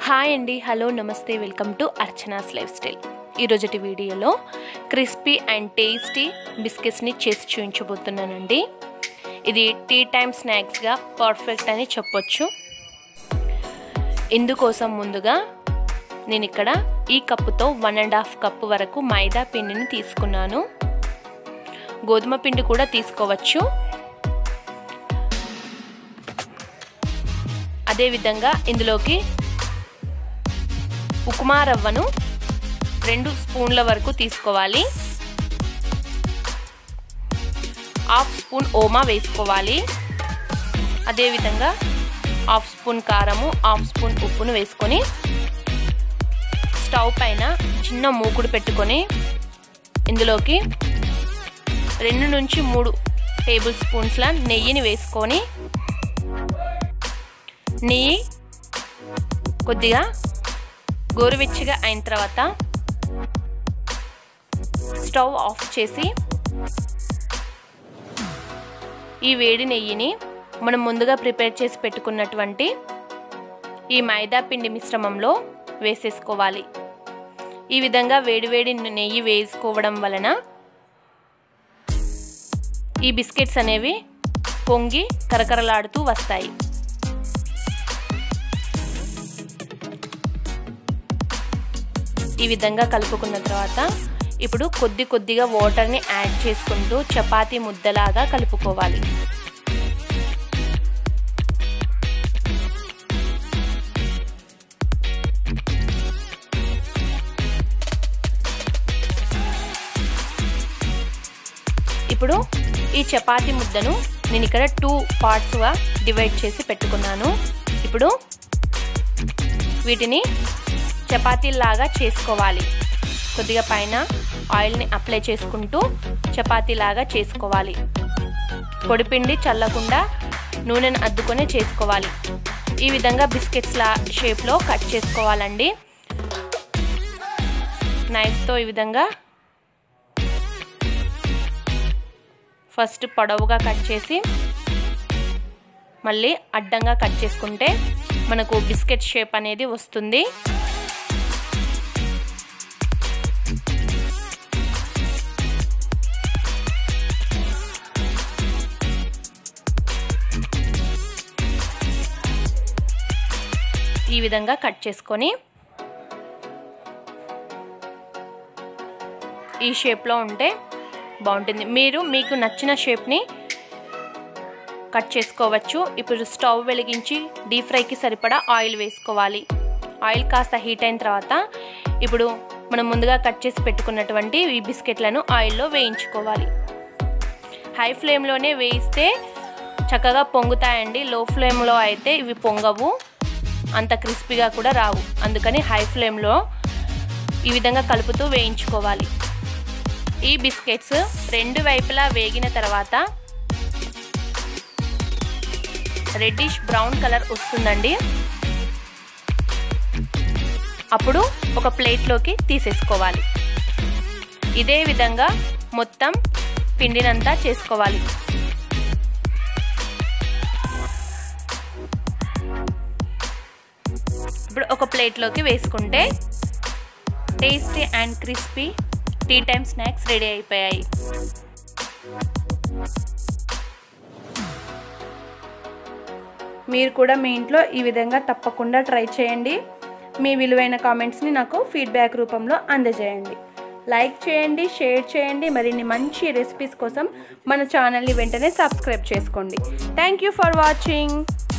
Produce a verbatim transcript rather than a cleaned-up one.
Hi అండి, hello, నమస్తే, welcome to Archana's lifestyle. ఈరోజుటి వీడియోలో క్రిస్పీ అండ్ టేస్టీ బిస్కెట్స్ని చేసి చూపించబోతున్నానండి. ఇది టీ టైమ్ స్నాక్స్గా పర్ఫెక్ట్ అని చెప్పొచ్చు. ఇందుకోసం ముందుగా నేను ఇక్కడ ఈ కప్పుతో వన్ అండ్ హాఫ్ కప్పు వరకు మైదా పిండిని తీసుకున్నాను. గోధుమ పిండి కూడా తీసుకోవచ్చు. అదేవిధంగా ఇందులోకి ఉప్మా రవ్వను రెండు స్పూన్ల వరకు తీసుకోవాలి. హాఫ్ స్పూన్ ఓమా వేసుకోవాలి. అదేవిధంగా హాఫ్ స్పూన్ కారము, హాఫ్ స్పూన్ ఉప్పును వేసుకొని స్టవ్ పైన చిన్న మూకుడు పెట్టుకొని ఇందులోకి రెండు నుంచి మూడు టేబుల్ స్పూన్స్ల నెయ్యిని వేసుకొని నెయ్యి కొద్దిగా గోరువెచ్చగా అయిన తర్వాత స్టవ్ ఆఫ్ చేసి ఈ వేడి నెయ్యిని మనం ముందుగా ప్రిపేర్ చేసి పెట్టుకున్నటువంటి ఈ మైదా పిండి మిశ్రమంలో వేసేసుకోవాలి. ఈ విధంగా వేడివేడి నెయ్యి వేసుకోవడం వలన ఈ బిస్కెట్స్ అనేవి పొంగి కరకరలాడుతూ వస్తాయి. ఈ విధంగా కలుపుకున్న తర్వాత ఇప్పుడు కొద్ది కొద్దిగా వాటర్ని యాడ్ చేసుకుంటూ చపాతీ ముద్దలాగా కలుపుకోవాలి. ఇప్పుడు ఈ చపాతీ ముద్దను నేను ఇక్కడ టూ పార్ట్స్గా డివైడ్ చేసి పెట్టుకున్నాను. ఇప్పుడు వీటిని చపాతీలాగా చేసుకోవాలి. కొద్దిగా పైన ఆయిల్ని అప్లై చేసుకుంటూ చపాతీలాగా చేసుకోవాలి. పొడిపిండి చల్లకుండా నూనెను అద్దుకొని చేసుకోవాలి. ఈ విధంగా బిస్కెట్స్ లా షేప్లో కట్ చేసుకోవాలండి. నైఫ్తో ఈ విధంగా ఫస్ట్ పొడవుగా కట్ చేసి మళ్ళీ అడ్డంగా కట్ చేసుకుంటే మనకు బిస్కెట్ షేప్ అనేది వస్తుంది. ఈ విధంగా కట్ చేసుకొని ఈ షేప్లో ఉంటే బాగుంటుంది. మీరు మీకు నచ్చిన షేప్ని కట్ చేసుకోవచ్చు. ఇప్పుడు స్టవ్ వెలిగించి డీప్ ఫ్రైకి సరిపడా ఆయిల్ వేసుకోవాలి. ఆయిల్ కాస్త హీట్ అయిన తర్వాత ఇప్పుడు మనం ముందుగా కట్ చేసి పెట్టుకున్నటువంటి ఈ బిస్కెట్లను ఆయిల్లో వేయించుకోవాలి. హై ఫ్లేమ్లోనే వేయిస్తే చక్కగా పొంగుతాయండి. లో ఫ్లేమ్లో అయితే ఇవి పొంగవు, అంత క్రిస్పీగా కూడా రావు. అందుకని హై ఫ్లేమ్లో ఈ విధంగా కలుపుతూ వేయించుకోవాలి. ఈ బిస్కెట్స్ రెండు వైపులా వేగిన తర్వాత రెడ్డిష్ బ్రౌన్ కలర్ వస్తుందండి. అప్పుడు ఒక ప్లేట్లోకి తీసేసుకోవాలి. ఇదే విధంగా మొత్తం పిండినంతా చేసుకోవాలి. ఇప్పుడు ఒక ప్లేట్లోకి వేసుకుంటే tasty and crispy tea time snacks ready అయిపోయాయి. మీరు కూడా మీ ఇంట్లో ఈ విధంగా తప్పకుండా ట్రై చేయండి. మీ విలువైన కామెంట్స్ని నాకు ఫీడ్బ్యాక్ రూపంలో అందజేయండి. లైక్ చేయండి, షేర్ చేయండి. మరిన్ని మంచి రెసిపీస్ కోసం మన ఛానల్ని వెంటనే సబ్స్క్రైబ్ చేసుకోండి. Thank you for watching.